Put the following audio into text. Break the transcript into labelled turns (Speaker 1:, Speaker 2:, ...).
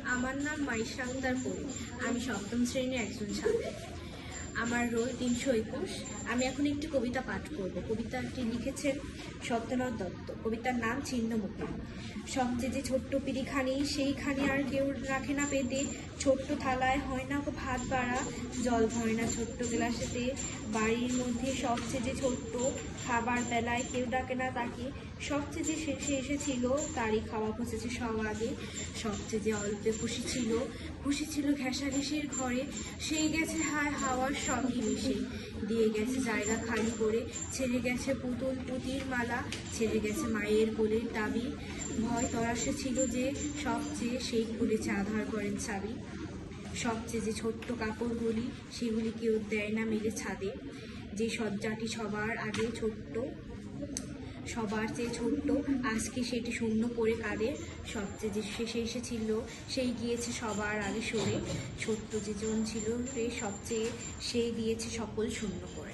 Speaker 1: আমার নাম মাইশা আক্তার পরি। আমি সপ্তম শ্রেণীর একজন ছাত্র। আমার রোল ৩২১। আমি এখন একটি কবিতা পাঠ করব। কবিতাটি লিখেছেন সত্যনাথ দত্ত। কবিতার নাম ছিন্নমুখী। সবচেয়ে যে ছোট্ট পিড়িখানি, সেইখানি আর কেউ রাখে না পেতে। ছোট্ট থালায় হয় না ভাত বাড়া, জল হয় না ছোট্ট গ্লাসেতে। বাড়ির মধ্যে সবচেয়ে যে ছোট্ট, খাবার বেলায় কেউ ডাকে না তাকে। সবচেয়ে যে শেষে এসেছিল, তারই খাওয়া পচেছে সব আগে। সবচেয়ে যে অল্পে খুশি ছিল ঘেঁষাঘেঁষির ঘরে, সেই গেছে হায় হাওয়ার সঙ্গে মিশে। দিয়ে গেছে জায়গা খালি করে, ছেড়ে গেছে পুতির মালা, ছেড়ে গেছে মায়ের কোলের দাবি। ভয় তরাসে ছিল যে সবচেয়ে, সেই খুলেছে আধার ঘরের চাবি। সবচেয়ে যে ছোট্ট কাপড়গুলি, সেগুলি কেউ দেয় না মেলে ছাদে। যে শয্যাটি সবার আগে ছোট্ট, সবার চেয়ে ছোট্ট, আজকে সেটি শূন্য করে কাঁদে। সবচেয়ে যে শেষে এসেছিল, সেই গিয়েছে সবার আগে সরে। ছোট্ট যে জন ছিল রে সবচেয়ে, সেই দিয়েছে সকল শূন্য করে।